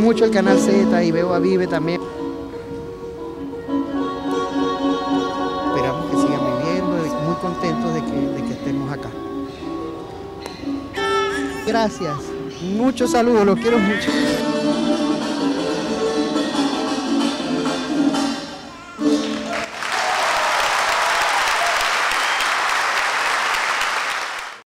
mucho el Canal Z y veo a Vive también. Esperamos que sigan viviendo y muy contentos de que estemos acá. Gracias. Muchos saludos, los quiero mucho.